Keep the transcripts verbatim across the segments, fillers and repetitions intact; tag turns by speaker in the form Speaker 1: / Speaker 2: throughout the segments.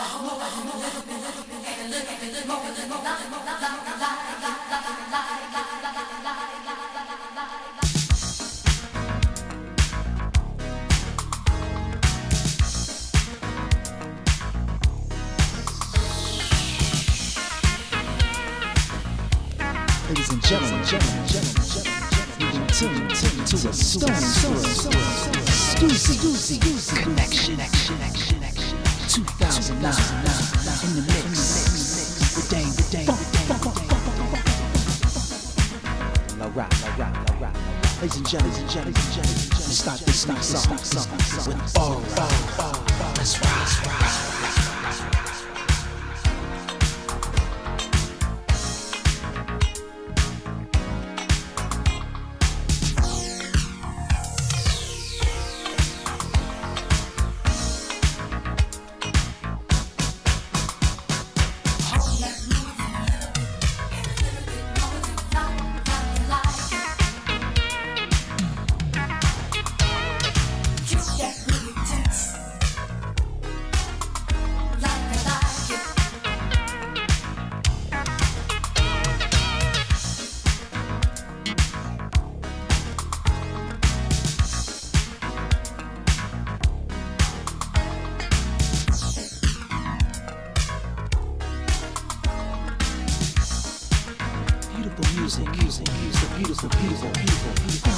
Speaker 1: Ladies and gentlemen, gentlemen, gentlemen, gentlemen, tune, tune to a stone, stone, Stoozy, Stoozy, connection, two thousand nine, in the mix, with Dame, with Dame, La rap, la rap, la rap. Ladies and gentlemen, gentlemen, gentlemen, let's start this nice song with all, all, all, let's ride. Music, music, music, beautiful, beautiful, beautiful, beautiful.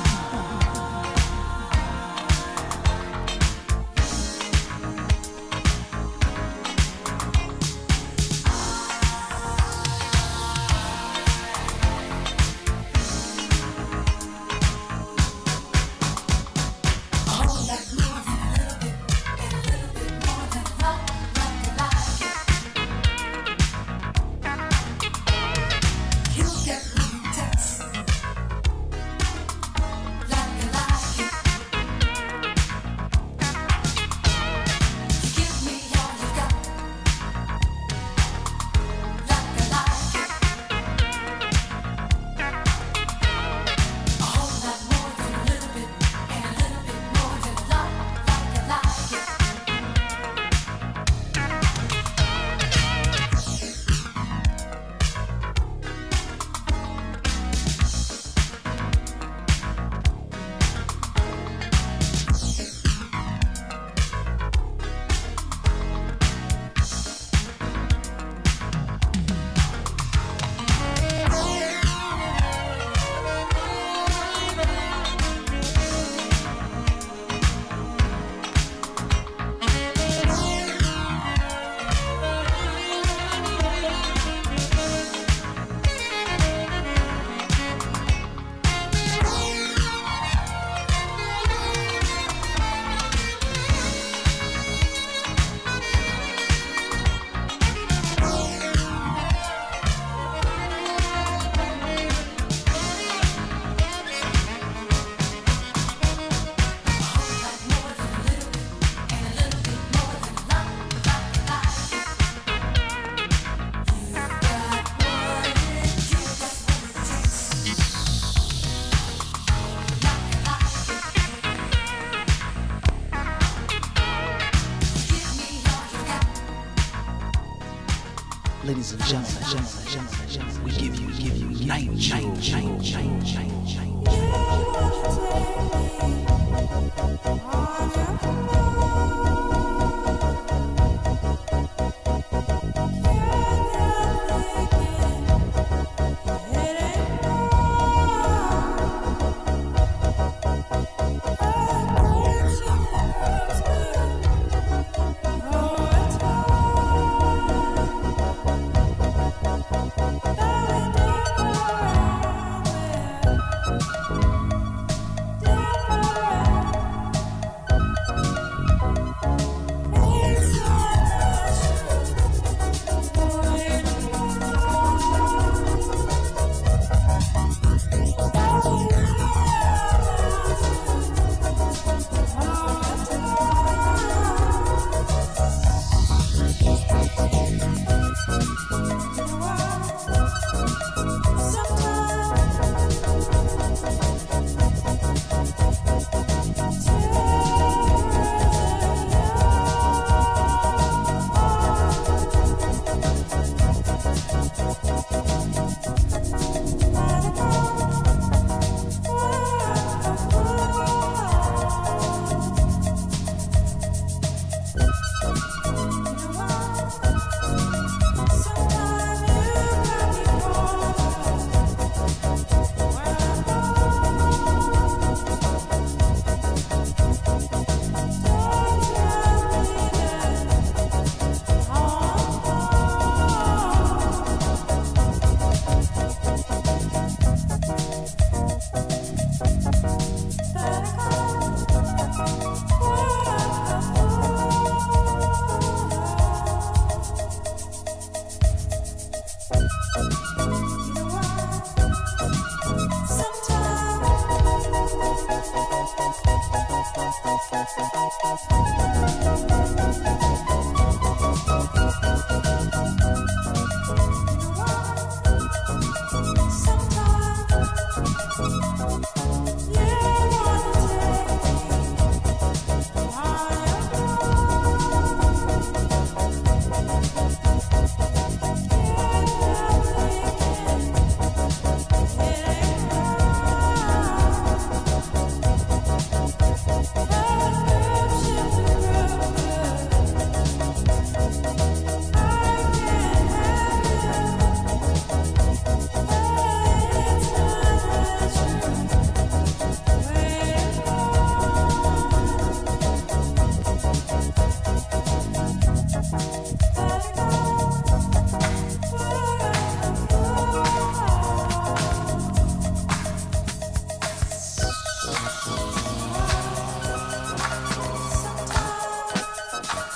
Speaker 1: Ladies and gentlemen, gentlemen, gentlemen, gentlemen, we give you, give you night, night, night, night, night,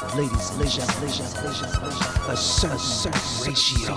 Speaker 1: ladies and gentlemen, a certain ratio.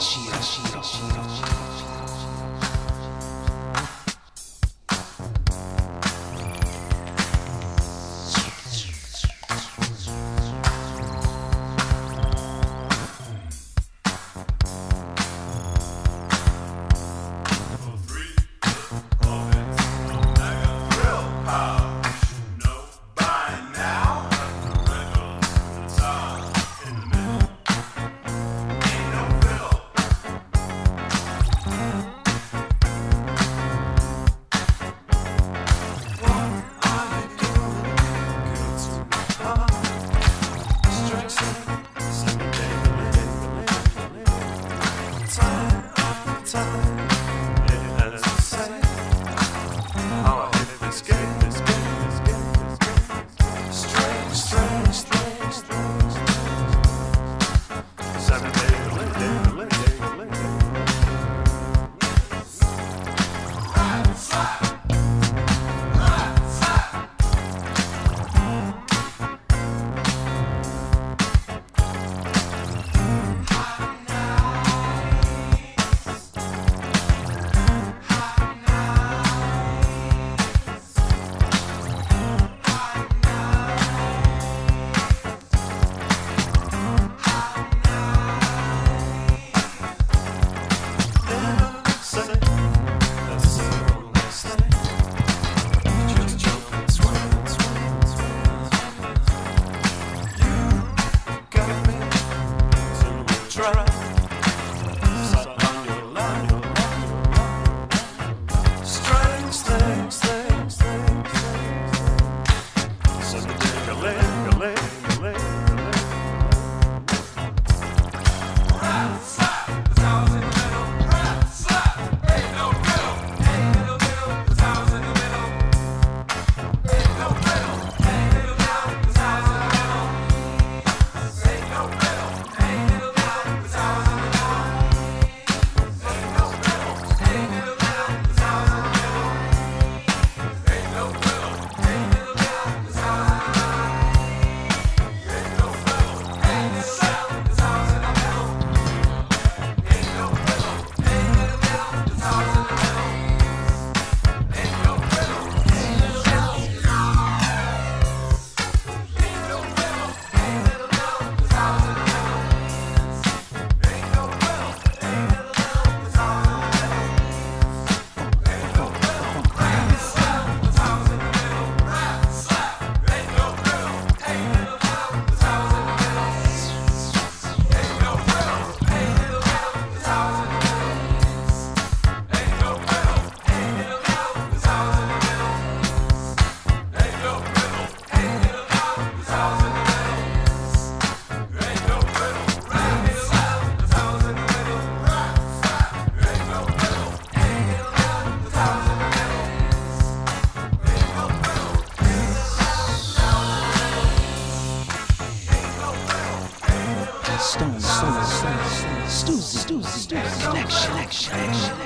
Speaker 1: Stone, Stone, Stone, Stoozy, Stoozy, Connection,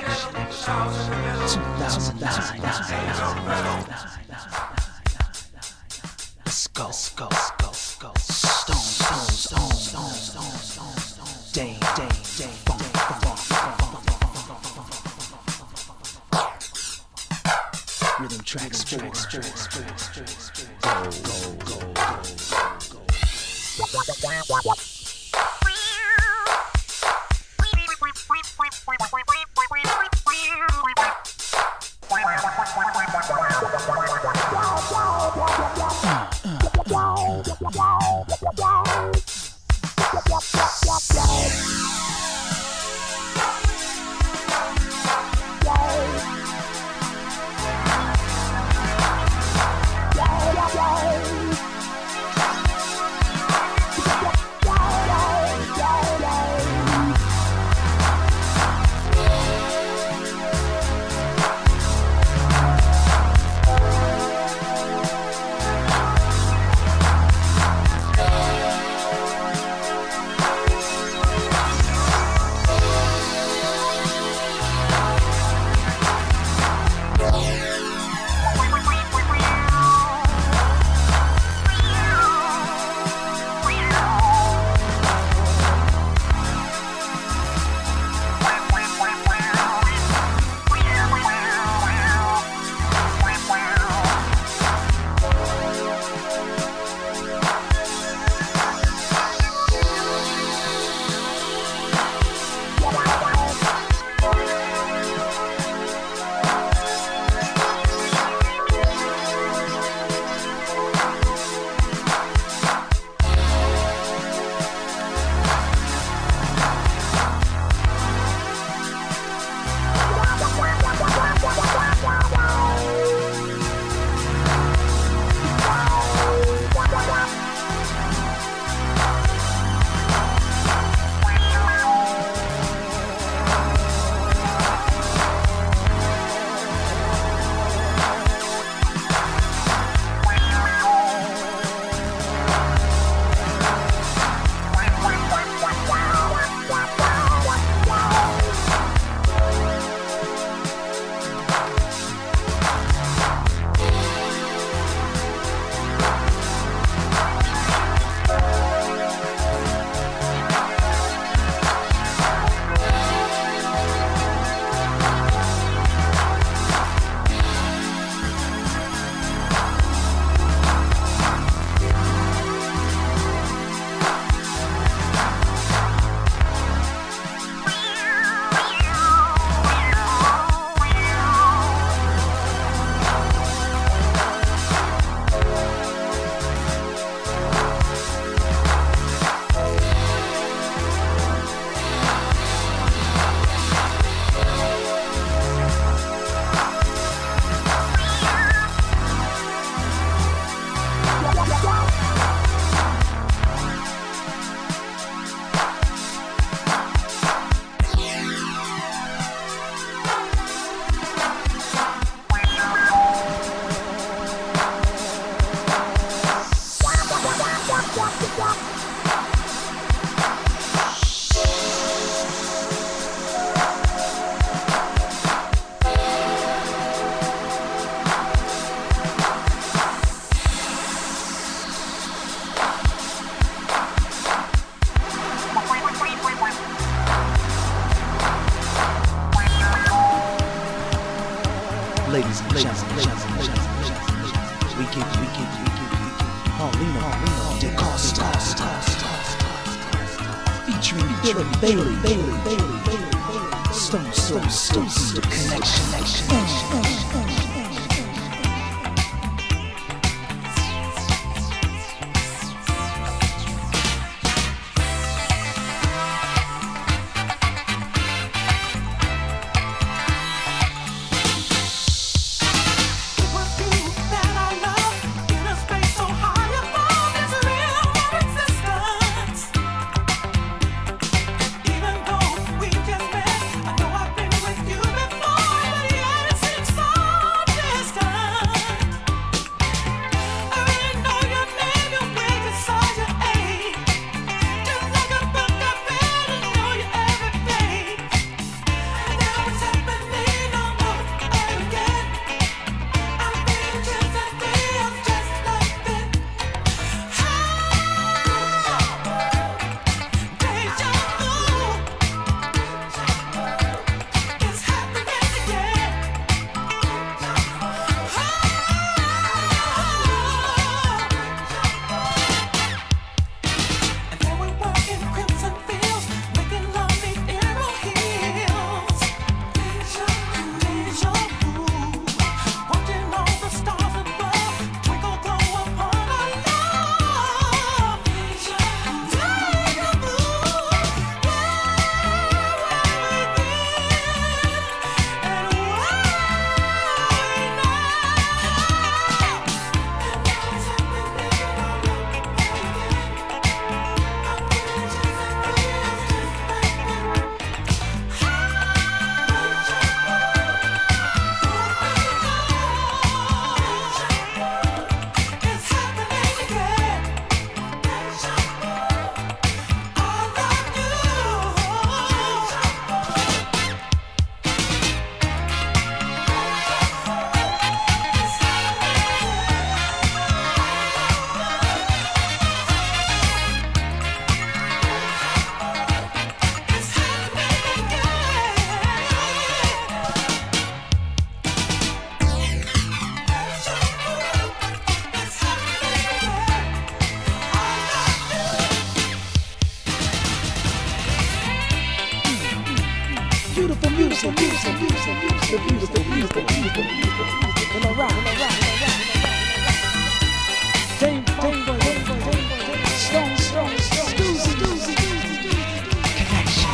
Speaker 1: two thousand nine. Let's go, let's go, let's go, Stone, Stone, Stone, Stone, Stone, Stone, Stone, Day, Day, Day, Funk, Funk, Funk, Rhythm tracks, tracks, tracks, tracks, tracks, go, go, go, go, go. Ladies and gentlemen, we give, we give, we give, we give Paulino, Paulino, DeCosta, featuring Billy Bailey, Bailey, Bailey, Bailey, Stone, Stone, Stone, the connection. Beautiful music, beautiful music, beautiful, beautiful, beautiful, beautiful, beautiful. All right, all right, all right. Dame, Dame, Dame, Dame, Dame, Stone, Stone, Stone, Doozy, Doozy, Connection.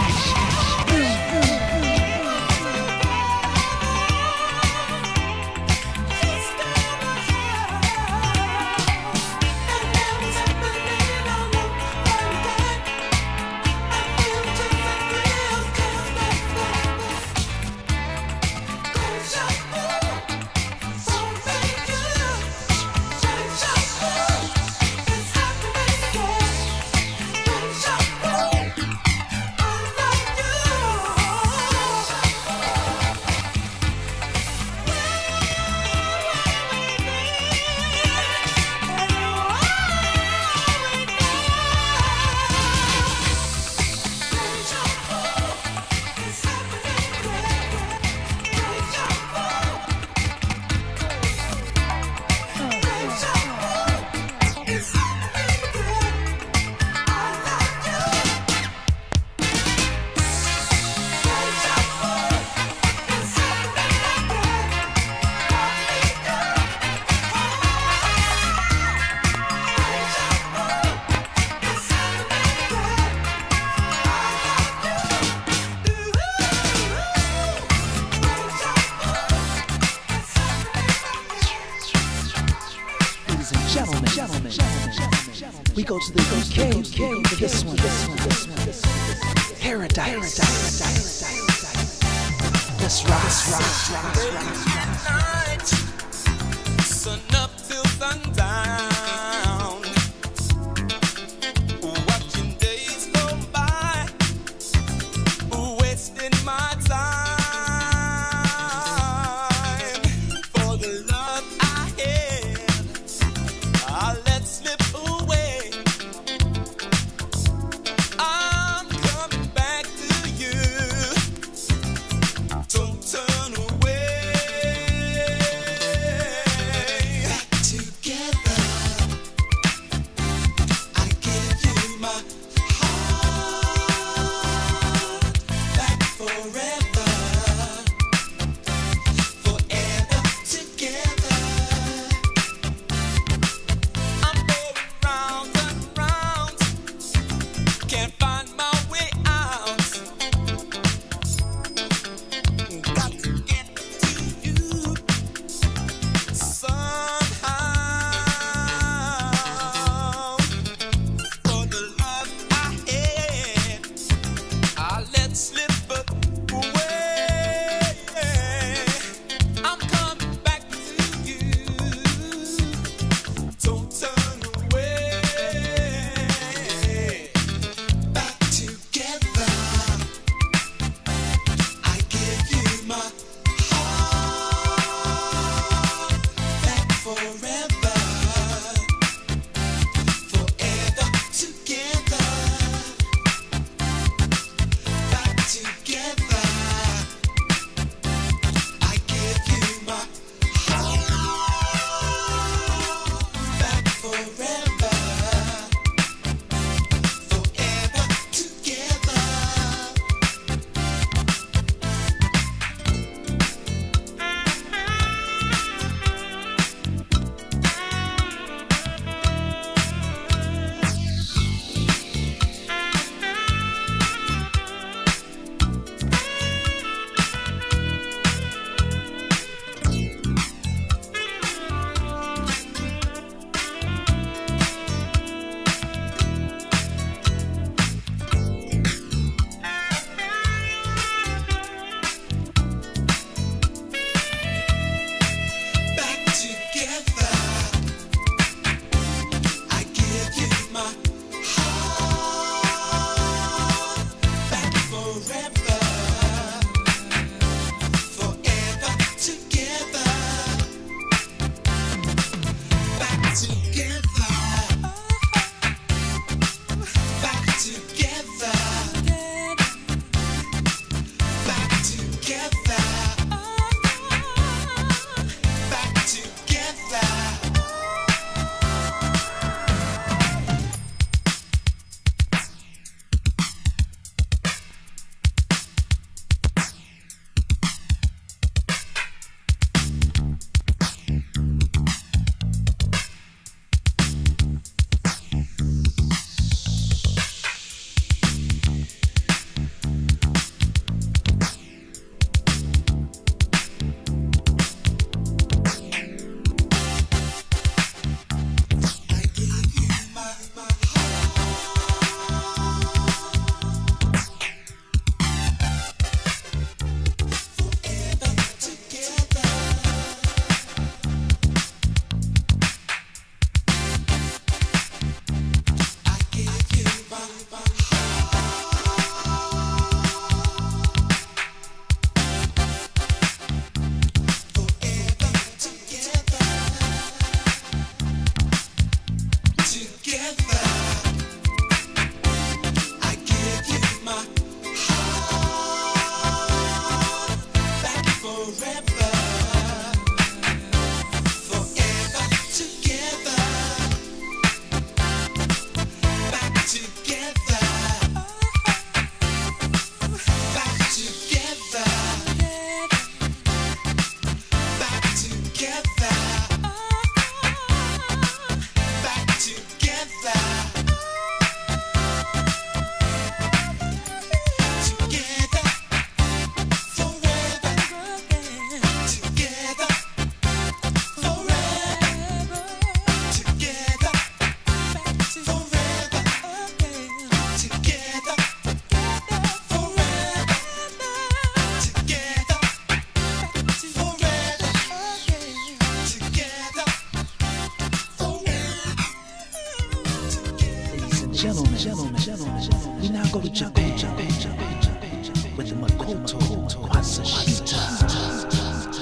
Speaker 1: Gentlemen, gentlemen, gentlemen, we go to the U K for this one, this one, this one, this one. Paradise, paradise, let's rock, let's rock, let's rock.
Speaker 2: Sun up till sundown.
Speaker 1: gentlemen, gentlemen, we now go to Japan with the Makoto Wasashita.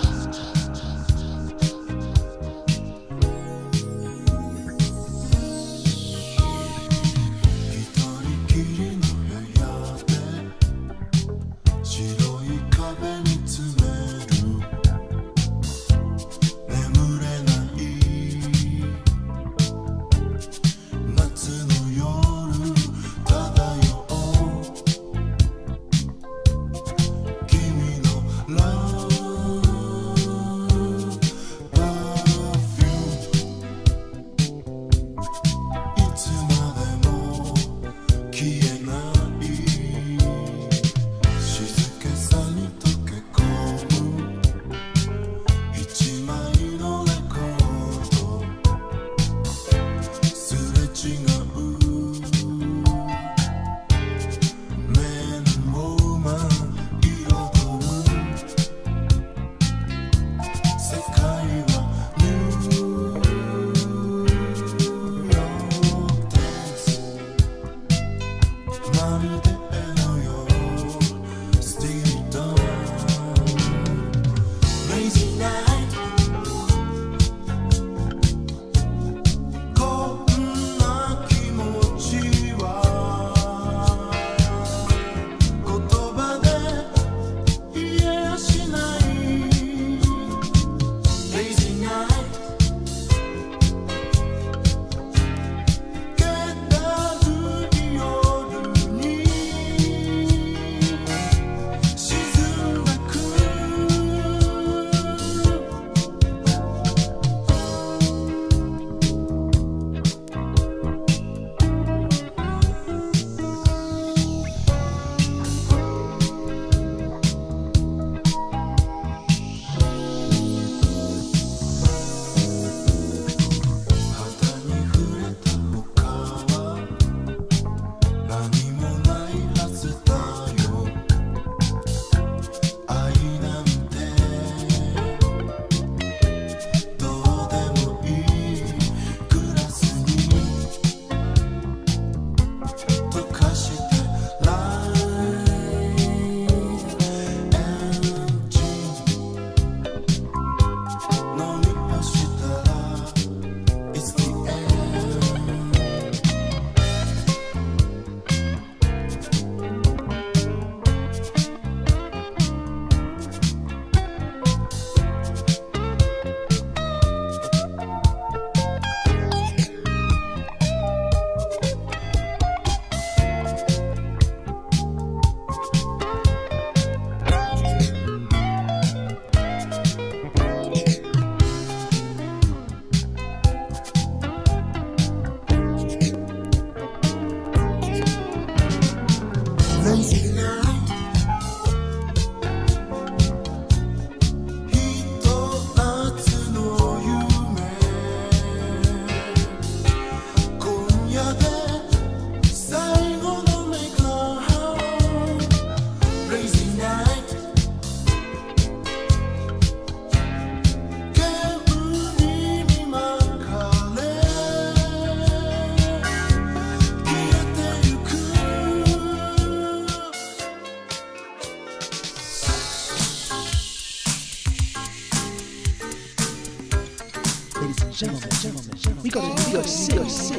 Speaker 1: Gentlemen, gentlemen, gentlemen, we go to New York City, this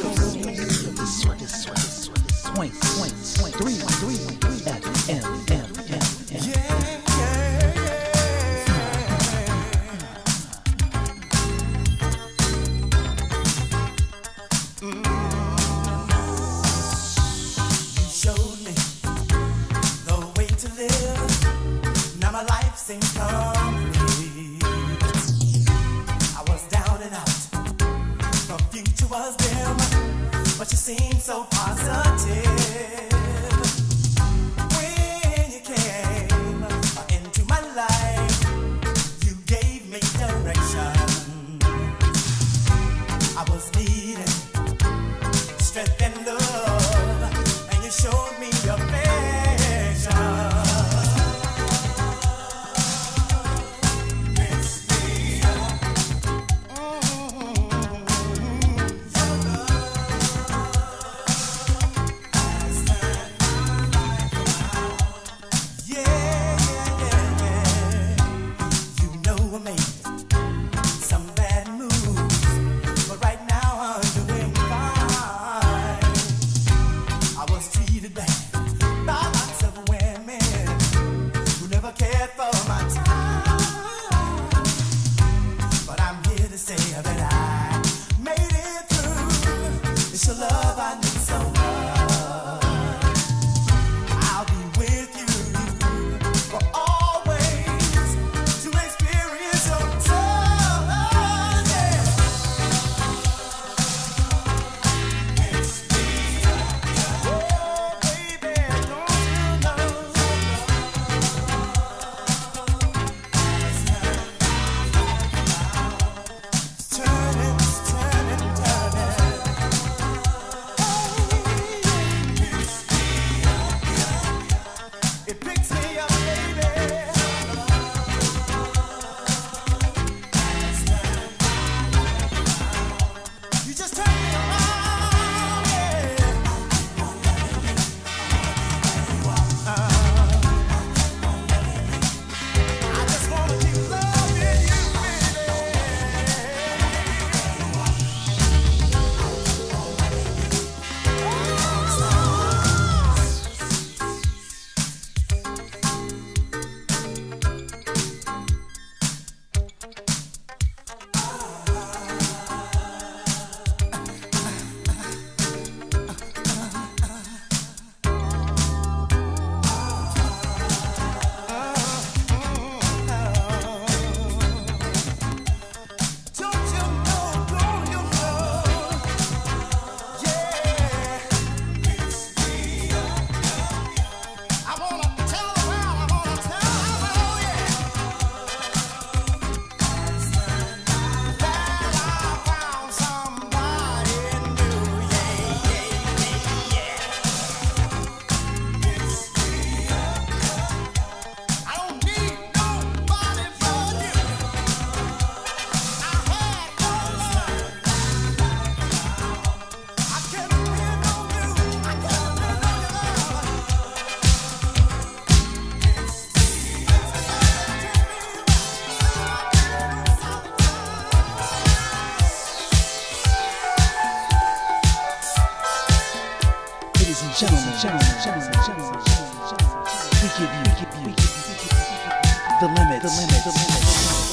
Speaker 1: one, this one, this one, swing, swing, swing, three, three, three, F, M, M, M, M. Yeah, yeah, yeah. Mm. You showed me the way to live. Now my life seems complete. Was dim, but you seemed so positive. When you came into my life, you gave me direction. I was needing strength and love, and you showed me gentlemen, gentlemen, gentlemen, gentlemen, gentlemen, we give you, we give you, we give you the limit, the limit, the limit.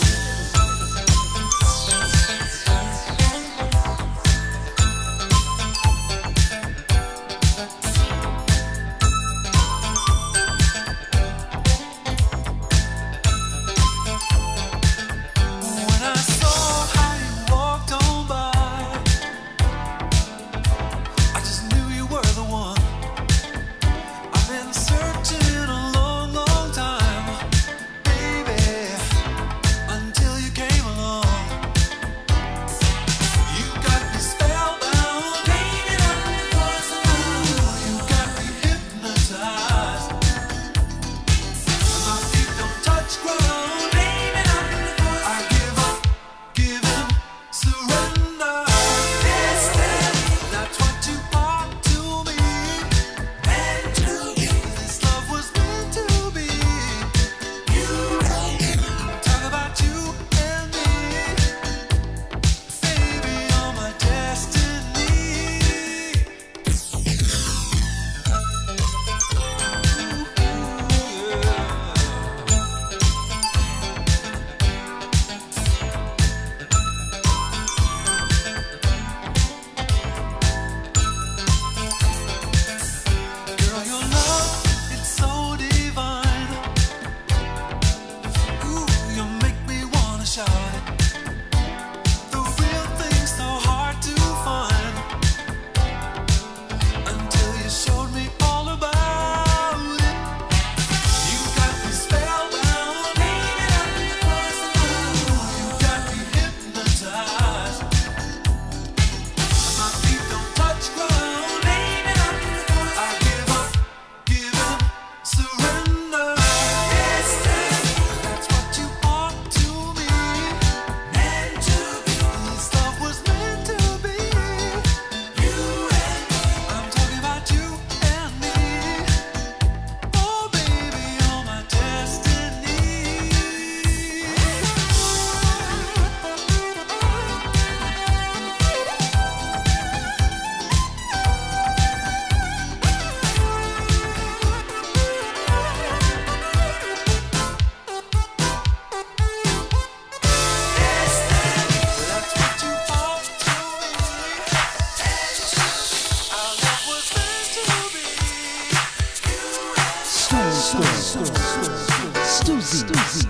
Speaker 1: Stuzy,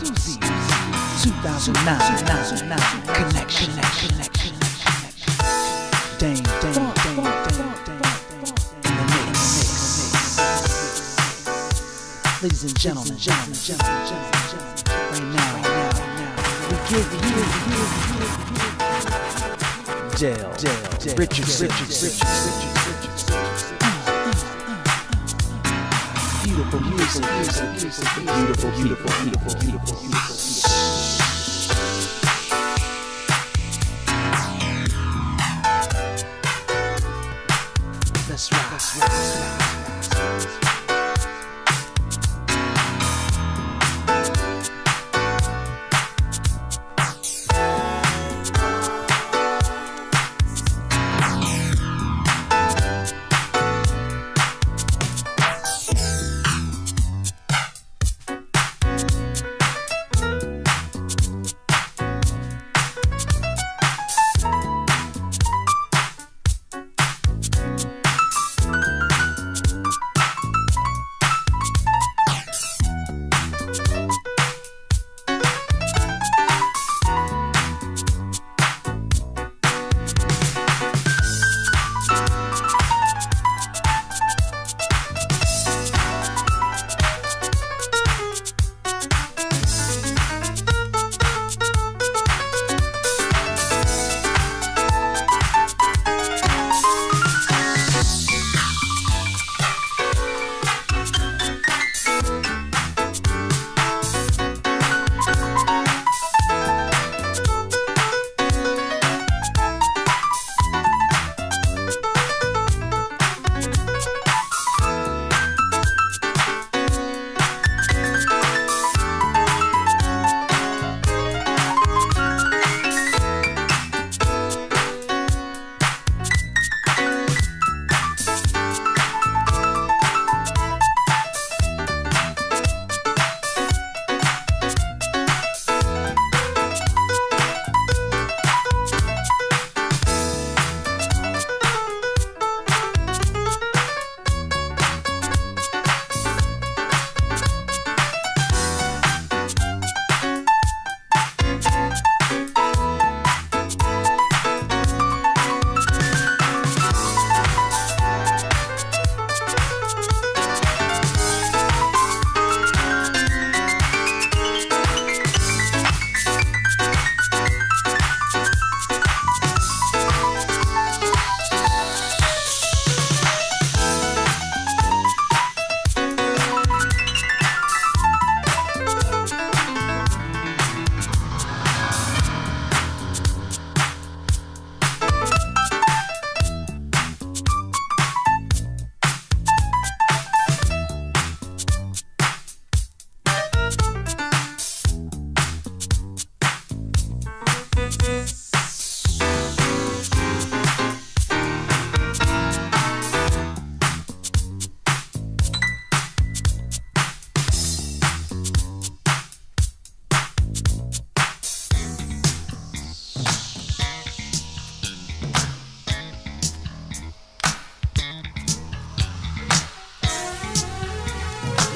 Speaker 1: two thousand nine, connection, connection, dang, dang, dang, dang, in the mix. Ladies and gentlemen, gentlemen, gentlemen, gentlemen, right now, right now, we give you Dale, Dale, Richards, Richards, Richards, Richards. Beautiful music, music, music, beautiful, beautiful, beautiful, beautiful, beautiful. Let's rock, let's rock, let's rock.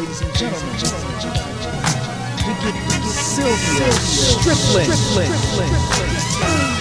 Speaker 1: ladies and gentlemen, gentlemen, gentlemen, we get, we get Sylvia Strickland. Strickland.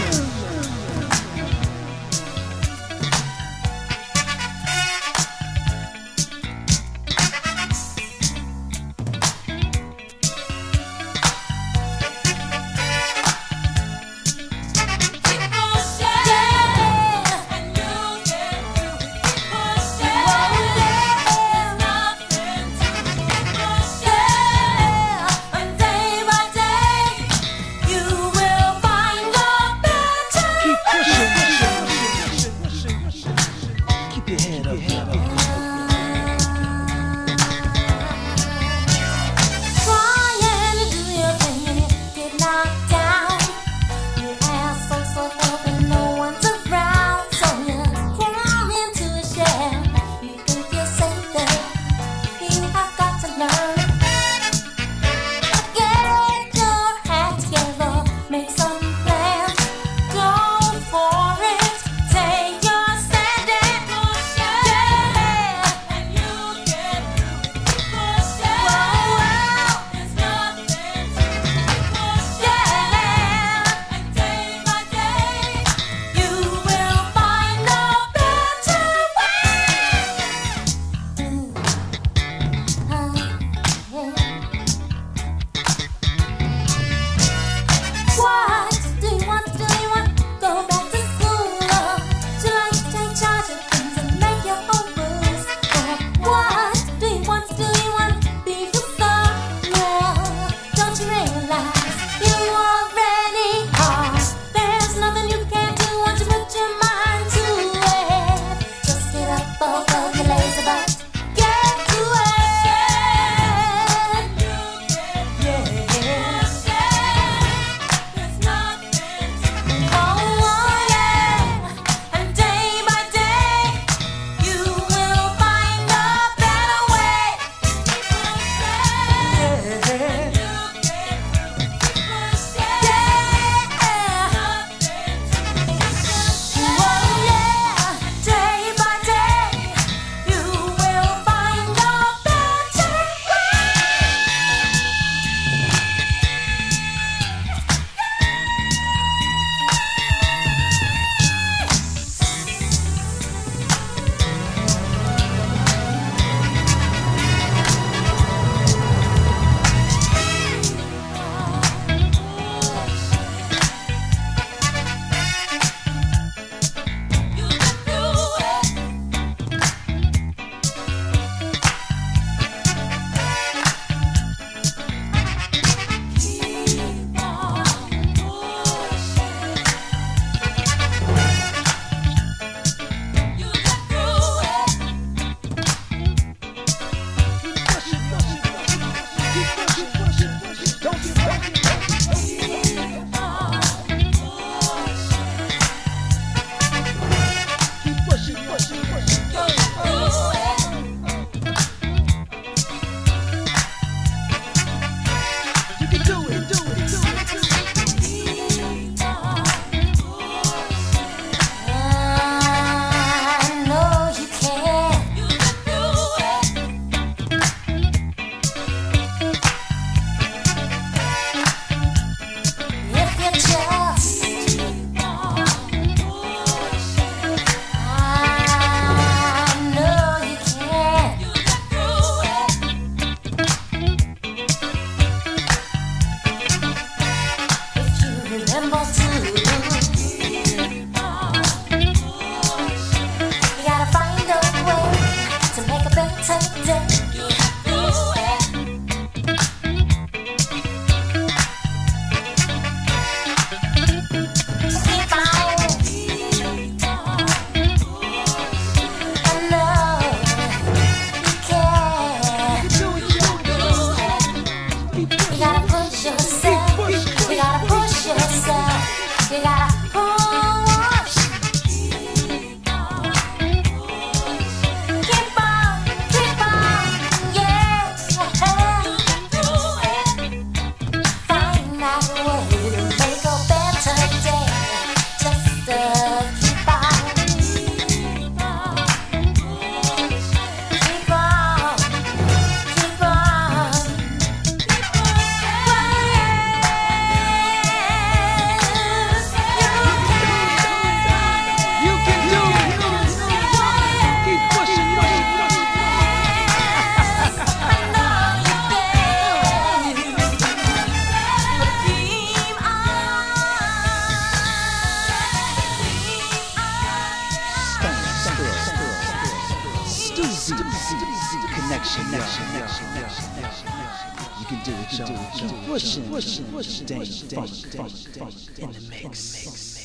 Speaker 1: connection, connection, connection, connection. You can do it, y'all. Pushing, pushing, pushing, Dane Funk, funk, funk in the mix.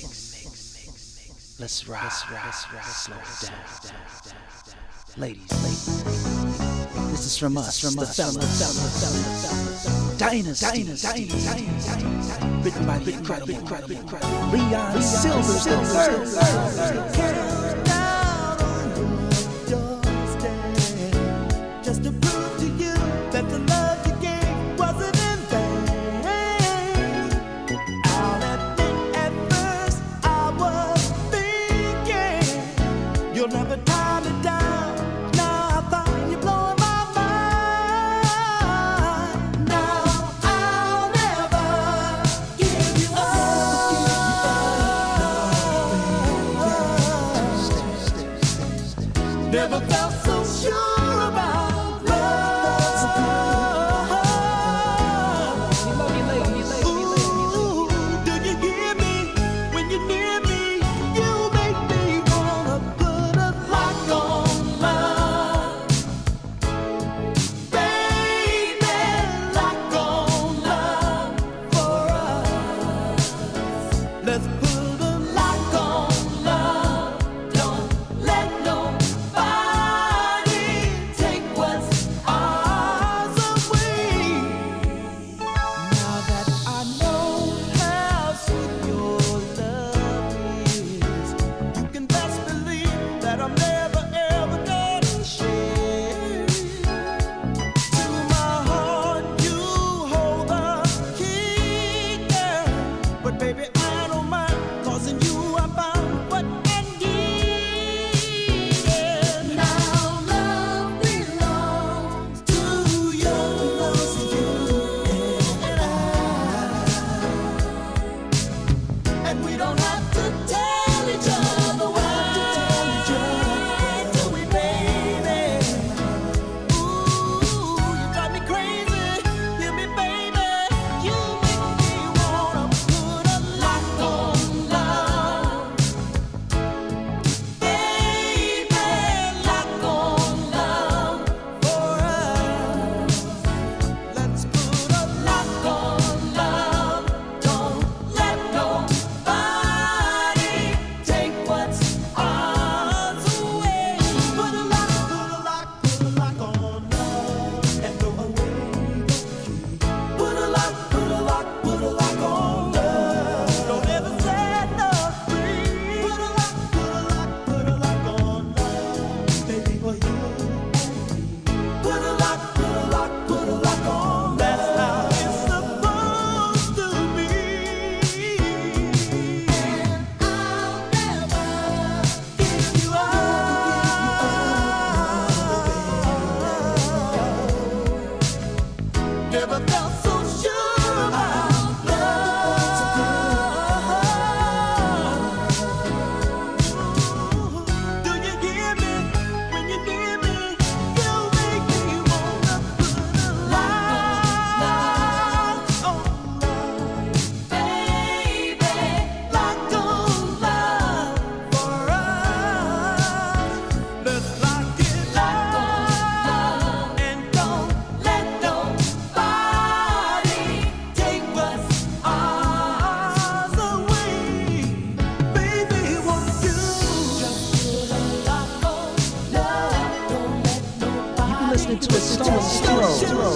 Speaker 1: Let's ride, let's ride, slow it down. Ladies, ladies, this is from us, from the fellas. Dynasty, Dynasty, Dynasty, written by the incredible, incredible Leon Silvers the third.
Speaker 2: Just to prove to you that the love you gave wasn't in vain. I'll admit at first I was thinking you'll never tie me down. Now I find you blowing my mind. Now I'll never give you up. Never felt so sure about
Speaker 1: listening to a stone's throw.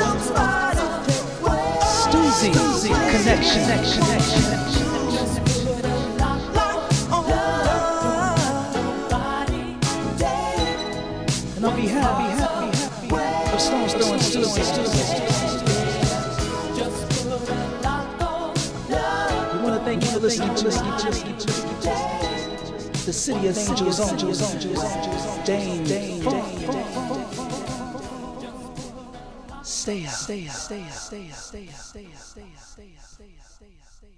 Speaker 1: Stuzy connection, connection. And on behalf of Stone's Throw and Stuzy, we want to thank you for listening to the City of Angels on Dane Funk. Stay out, stay out, stay out, stay out, stay out, stay out, stay out, stay out, stay out, stay out.